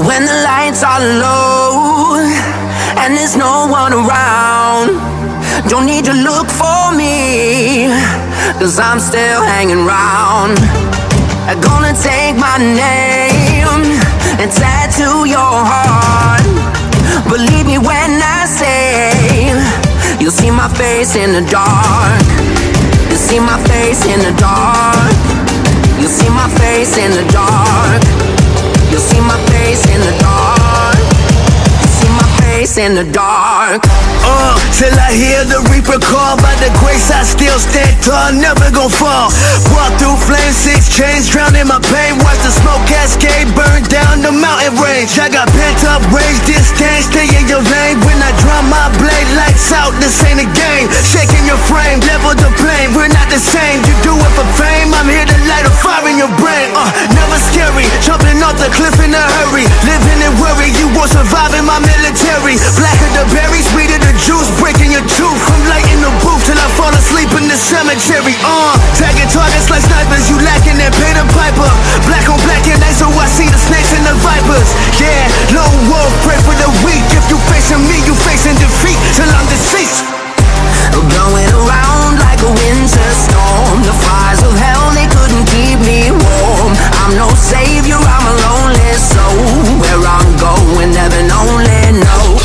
When the lights are low and there's no one around, don't need to look for me, 'cause I'm still hanging round. I'm gonna take my name and tattoo your heart. Believe me when I say you'll see my face in the dark. You'll see my face in the dark. You'll see my face in the dark. You'll see my face in the dark. You'll see my face in the dark. Till I hear the reaper call. By the grace I still stand tall, never gon' fall. Walk through flames, 6 chains, drown in my pain. Watch the smoke cascade, burn down the mountain range. I got pent up rage, distance, stay in your lane. When I draw my blade, lights out, this ain't a game. Shaking your frame, level the plane, we're not the same. You do it for fame, I'm here to light a fire in your brain. Never scary, jumping off the cliff in a hurry. Living in worry, you won't survive in my military. Blacker the berries, sweeter the juice, breaking your tooth. I'm lighting the booth till I fall asleep in the cemetery. Tagging targets like snipers, you lacking that pay the piper. Black on black and night, so I see the snakes and the vipers. Yeah, lone wolf, pray for the weak. If you facing me, you facing defeat till I'm deceased. Blowing around like a winter storm. The fires of hell, they couldn't keep me warm. I'm no savior, I'm a lonely soul. Where I'm going, heaven only knows.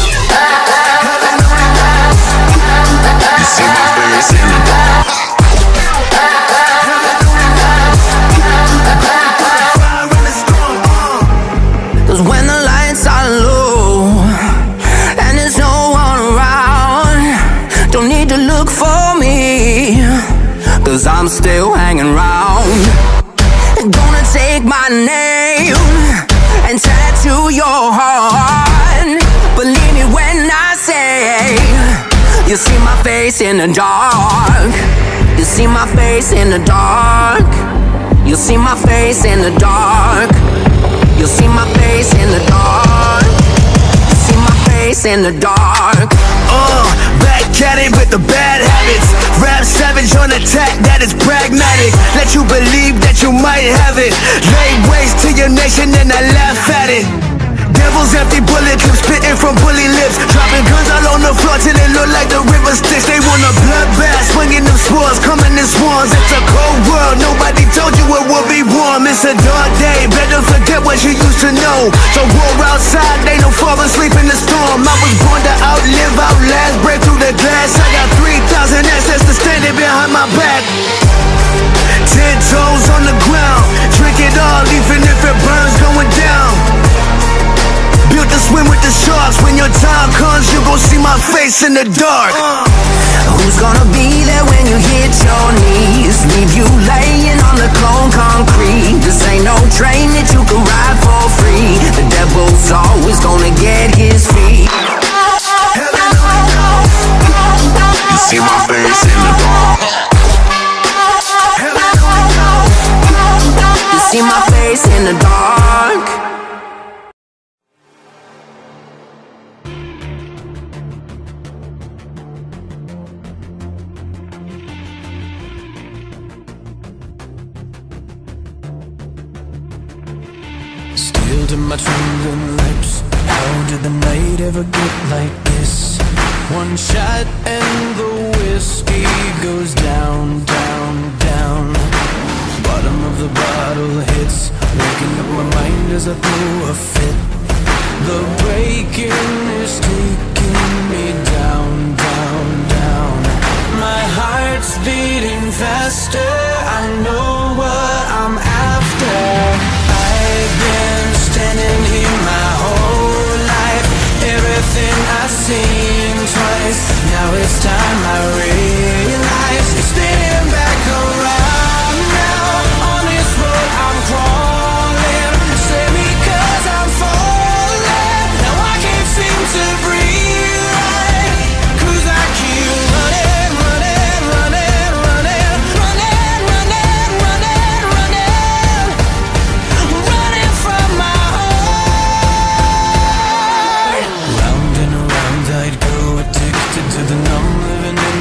You see my face in the dark. Cause when the lights are low and there's no one around, don't need to look for me, 'cause I'm still hanging round. Gonna take my name and tattoo your heart. Believe me when I say you'll see my face in the dark. You'll see my face in the dark. You'll see my face in the dark. You'll see my face in the dark. You'll see my face in the dark. Back at it with the bad habits. Rap savage on attack, that is pragmatic. Let you believe that you might have it. Lay waste to your nation and I laugh at it. Devil's empty bullet clips, spitting from bully lips. Dropping guns all on the floor till it look like the river Styx. They want a bloodbath, swinging them swords, coming in swarms. It's a cold world, nobody told you it would be warm. It's a dark day, better forget what you used to know. So war outside, they don't fall asleep in the storm. I was born to outlive, outlast, break through the glass. I got 3,000 ancestors standing behind my back. 10 toes on the ground, drink it all, even if it burns going down. Built to swim with the sharks. When your time comes, you gon' see my face in the dark. Who's gonna be there when you hit your knees? Leave you laying on the cold concrete. This ain't no train that you can ride for free. The devil's always gonna get his feet. You see my face in the dark. You see my face in the dark. Still to my trembling lips, how did the night ever get like this? One shot and the whiskey goes down, down, down. Bottom of the bottle hits, waking up my mind as I throw a fit. The breaking is taking me down, down, down. My heart's beating faster, I know what I'm after. I've been standing here my whole life. Everything I've seen twice. Now it's time I realize. Spinning back around now. On this road I'm crawling. Save me 'cause I'm falling. Now I can't seem to breathe right. 'Cause I keep running, running, running, running, running, running, running, running, running from my heart. Round and around I'd go, addicted to the numb, living in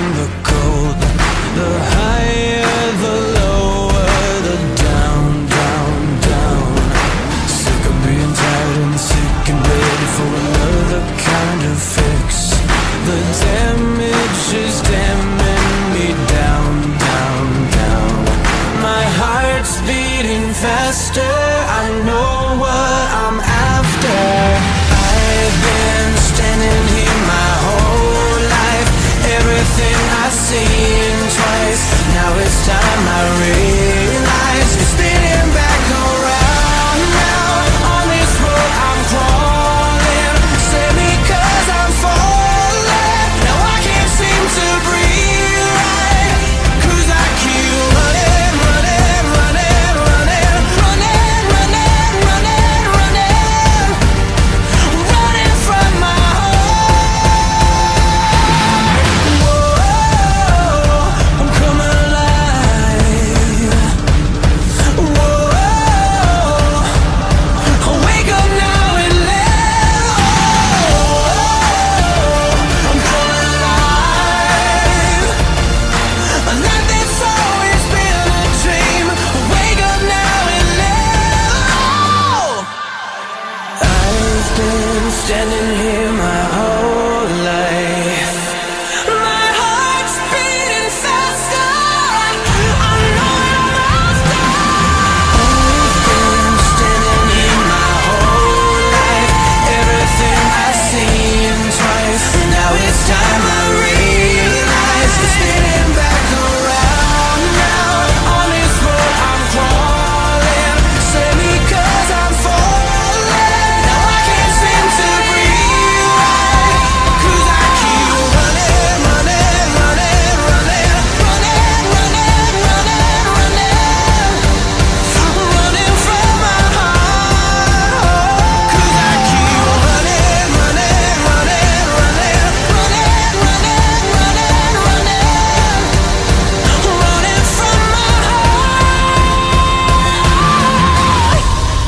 standing here my whole life. My heart's beating faster. I know I'm almost done. Always been standing here my whole life. Everything I've seen twice. Now it's time I realize. Spinning back around now. On this road I'm crawling. Slowly 'cause I'm falling. Now I can't seem to breathe right. 'Cause I keep running, running, running, running, running, running, running, running. Running from my heart. 'Cause I keep running, running, running, running, running, running, running, running. Running from my heart.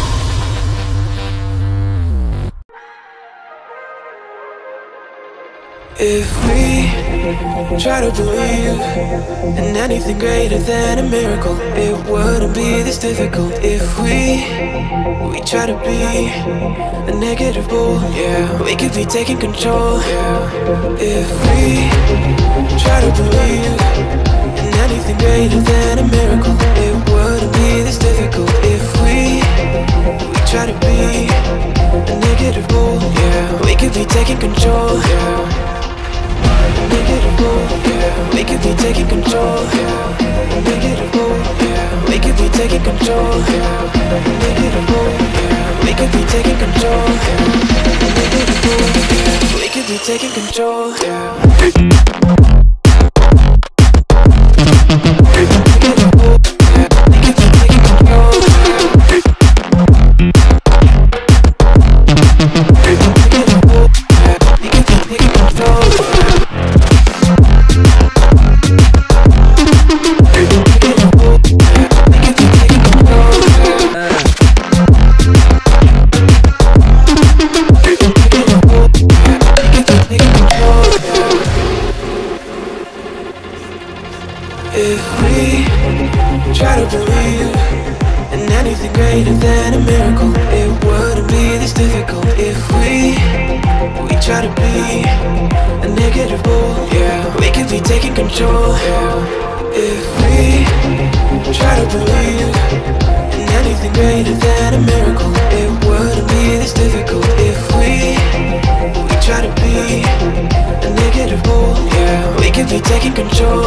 If we try to believe in anything greater than a miracle, it wouldn't be this difficult. If we try to be a negative bull, yeah, we could be taking control. If we try to believe in anything greater than a miracle, it wouldn't be this difficult. If we try to be a negative bull, yeah, we could be taking control. Negative bull, yeah, we could be taking control. Negative bull, yeah, we could be taking control. Negative bull, yeah, we could be taking control. Negative bull, yeah, we could be taking control. Negative bull, yeah, we could be taking control. Negative bull, yeah, we could be taking control. If we try to believe in anything greater than a miracle, it wouldn't be this difficult. If we try to be a negative bull, yeah, we could be taking control. If we try to believe in anything greater than a miracle, it wouldn't be this difficult. If we try to be a negative bull, yeah, we could be taking control.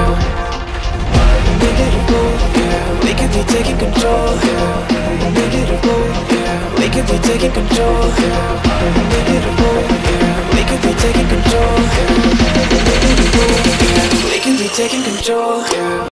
Negative bull, yeah, we could be taking control. Negative bull, yeah, we could be taking control. Negative bull, yeah, we could be taking control. Negative bull, yeah, we could be taking control.